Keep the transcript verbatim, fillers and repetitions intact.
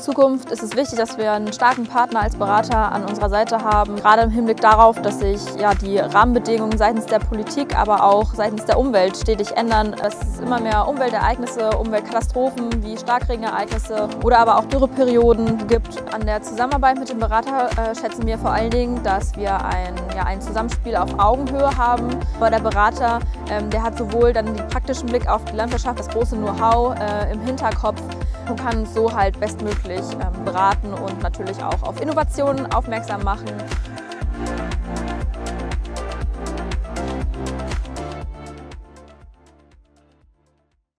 Zukunft ist es wichtig, dass wir einen starken Partner als Berater an unserer Seite haben, gerade im Hinblick darauf, dass sich ja, die Rahmenbedingungen seitens der Politik, aber auch seitens der Umwelt stetig ändern. Es ist immer mehr Umweltereignisse, Umweltkatastrophen wie Starkregenereignisse oder aber auch Dürreperioden gibt. An der Zusammenarbeit mit dem Berater äh, schätzen wir vor allen Dingen, dass wir ein, ja, ein Zusammenspiel auf Augenhöhe haben. Aber der Berater, ähm, der hat sowohl dann den praktischen Blick auf die Landwirtschaft, das große Know-how äh, im Hinterkopf und kann uns so halt bestmöglich ähm, beraten und natürlich auch auf Innovationen aufmerksam machen.